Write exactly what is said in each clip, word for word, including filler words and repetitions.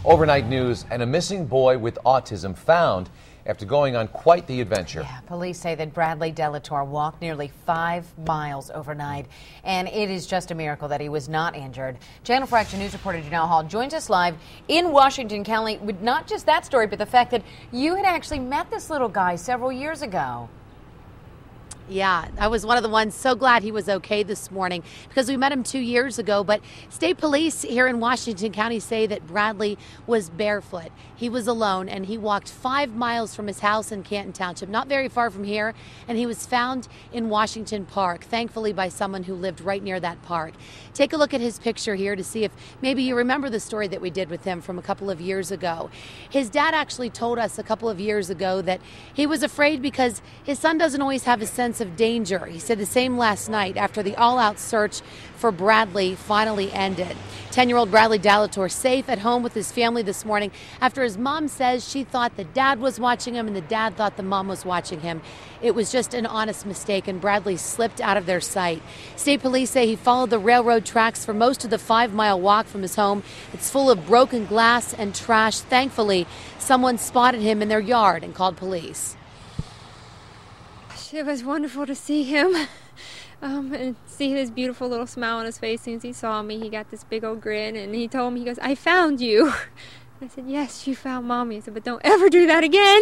Overnight news, and a missing boy with autism found after going on quite the adventure. Yeah, police say that Bradley Delator walked nearly five miles overnight, and it is just a miracle that he was not injured. Channel four Action News reporter Janelle Hall joins us live in Washington County with not just that story, but the fact that you had actually met this little guy several years ago. Yeah, I was one of the ones so glad he was okay this morning because we met him two years ago. But state police here in Washington County say that Bradley was barefoot. He was alone and he walked five miles from his house in Canton Township, not very far from here. And he was found in Washington Park, thankfully by someone who lived right near that park. Take a look at his picture here to see if maybe you remember the story that we did with him from a couple of years ago. His dad actually told us a couple of years ago that he was afraid because his son doesn't always have a sense of danger. He said the same last night after the all-out search for Bradley finally ended. ten-year-old Bradley Delator safe at home with his family this morning after his mom says she thought the dad was watching him and the dad thought the mom was watching him. It was just an honest mistake and Bradley slipped out of their sight. State police say he followed the railroad tracks for most of the five-mile walk from his home. It's full of broken glass and trash. Thankfully, someone spotted him in their yard and called police. It was wonderful to see him um, and see his beautiful little smile on his face. As soon as he saw me, he got this big old grin and he told me, he goes, "I found you." I said, "Yes, you found Mommy." I said, "But don't ever do that again."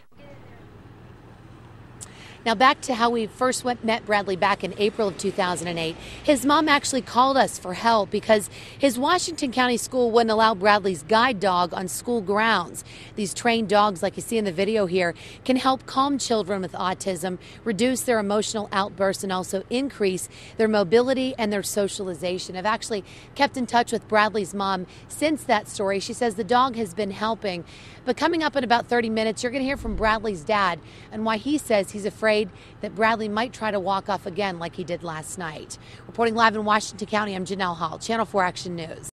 Now back to how we first went, met Bradley back in April of two thousand eight. His mom actually called us for help because his Washington County school wouldn't allow Bradley's guide dog on school grounds. These trained dogs, like you see in the video here, can help calm children with autism, reduce their emotional outbursts, and also increase their mobility and their socialization. I've actually kept in touch with Bradley's mom since that story. She says the dog has been helping. But coming up in about thirty minutes, you're going to hear from Bradley's dad and why he says he's afraid that Bradley might try to walk off again like he did last night. Reporting live in Washington County, I'm Janelle Hall, Channel four Action News.